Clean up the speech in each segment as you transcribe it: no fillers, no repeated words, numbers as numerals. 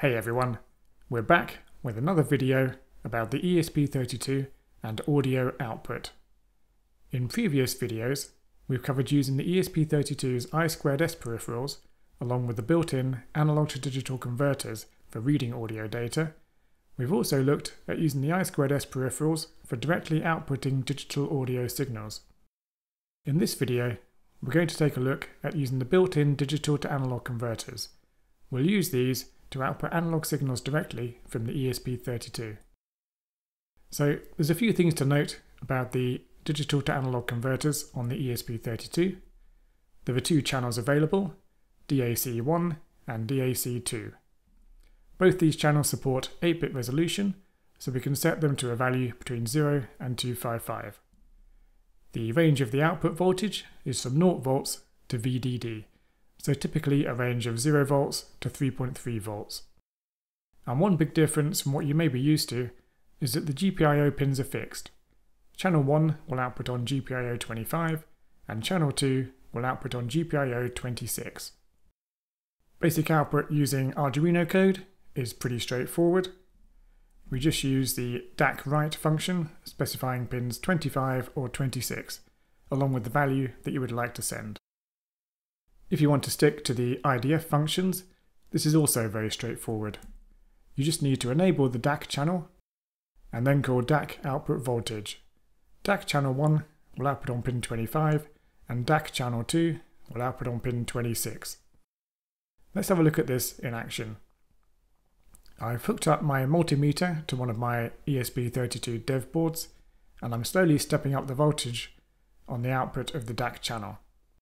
Hey everyone, we're back with another video about the ESP32 and audio output. In previous videos, we've covered using the ESP32's I2S peripherals along with the built-in analog to digital converters for reading audio data. We've also looked at using the I2S peripherals for directly outputting digital audio signals. In this video, we're going to take a look at using the built-in digital to analog converters. We'll use these to output analog signals directly from the ESP32. So there's a few things to note about the digital to analog converters on the ESP32. There are two channels available, DAC1 and DAC2. Both these channels support 8-bit resolution, so we can set them to a value between 0 and 255. The range of the output voltage is from 0 volts to VDD, so typically a range of 0 volts to 3.3 volts. And one big difference from what you may be used to is that the GPIO pins are fixed. Channel 1 will output on GPIO 25 and channel 2 will output on GPIO 26. Basic output using Arduino code is pretty straightforward. We just use the DAC write function specifying pins 25 or 26 along with the value that you would like to send. If you want to stick to the IDF functions, this is also very straightforward. You just need to enable the DAC channel and then call DAC output voltage. DAC channel 1 will output on pin 25 and DAC channel 2 will output on pin 26. Let's have a look at this in action. I've hooked up my multimeter to one of my ESP32 dev boards and I'm slowly stepping up the voltage on the output of the DAC channel.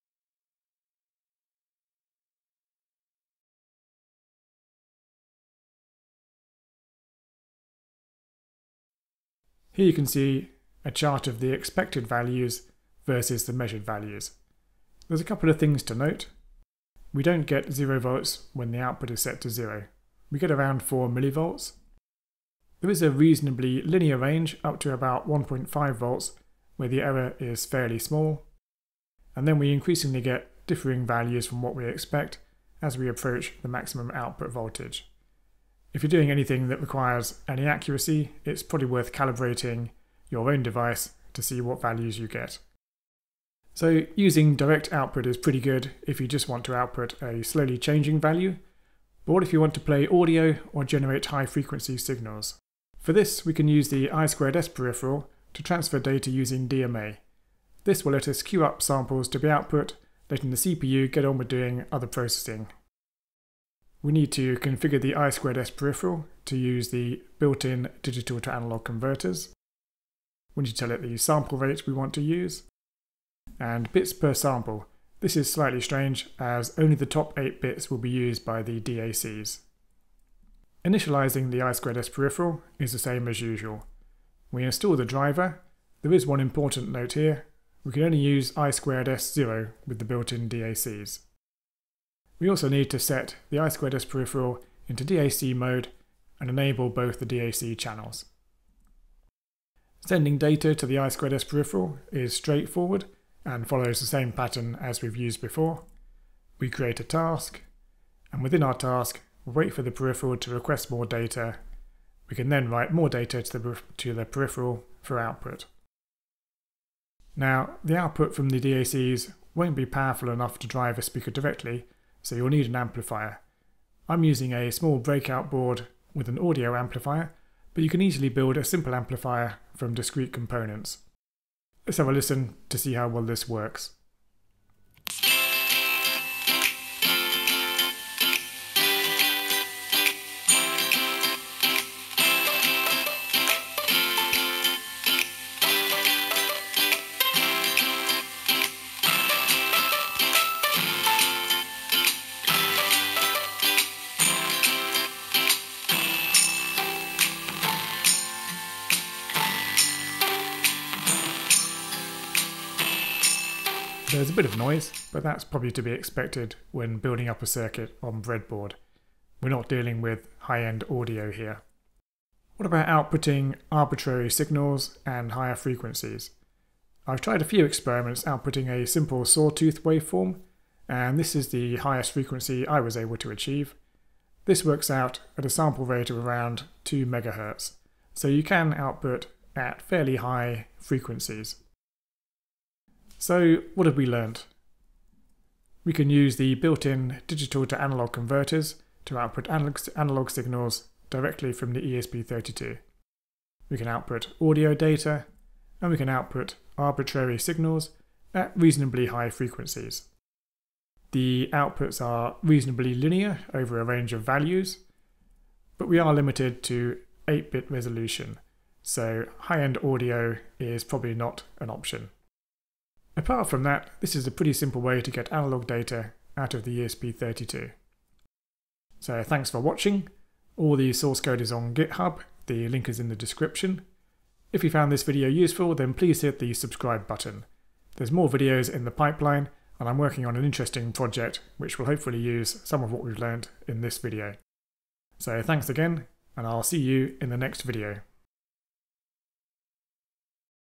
Here you can see a chart of the expected values versus the measured values. There's a couple of things to note. We don't get 0 volts when the output is set to 0. We get around 4 millivolts. There is a reasonably linear range up to about 1.5 volts where the error is fairly small. And then we increasingly get differing values from what we expect as we approach the maximum output voltage. If you're doing anything that requires any accuracy, it's probably worth calibrating your own device to see what values you get. So using direct output is pretty good if you just want to output a slowly changing value, but what if you want to play audio or generate high frequency signals? For this we can use the I2S peripheral to transfer data using DMA. This will let us queue up samples to be output, letting the CPU get on with doing other processing. We need to configure the I2S peripheral to use the built-in digital to analog converters. We need to tell it the sample rate we want to use. And bits per sample. This is slightly strange as only the top 8 bits will be used by the DACs. Initializing the I2S peripheral is the same as usual. We install the driver. There is one important note here. We can only use I2S 0 with the built-in DACs. We also need to set the I2S peripheral into DAC mode and enable both the DAC channels. Sending data to the I2S peripheral is straightforward and follows the same pattern as we've used before. We create a task, and within our task, we'll wait for the peripheral to request more data. We can then write more data to the peripheral for output. Now, the output from the DACs won't be powerful enough to drive a speaker directly, so you'll need an amplifier. I'm using a small breakout board with an audio amplifier, but you can easily build a simple amplifier from discrete components. Let's have a listen to see how well this works. There's a bit of noise, but that's probably to be expected when building up a circuit on breadboard. We're not dealing with high-end audio here. What about outputting arbitrary signals and higher frequencies? I've tried a few experiments outputting a simple sawtooth waveform, and this is the highest frequency I was able to achieve. This works out at a sample rate of around 2 MHz, so you can output at fairly high frequencies. So what have we learned? We can use the built-in digital to analog converters to output analog signals directly from the ESP32. We can output audio data, and we can output arbitrary signals at reasonably high frequencies. The outputs are reasonably linear over a range of values, but we are limited to 8-bit resolution, so high-end audio is probably not an option. Apart from that, this is a pretty simple way to get analog data out of the ESP32. So thanks for watching. All the source code is on GitHub, the link is in the description. If you found this video useful, then please hit the subscribe button. There's more videos in the pipeline, and I'm working on an interesting project which will hopefully use some of what we've learned in this video. So thanks again, and I'll see you in the next video.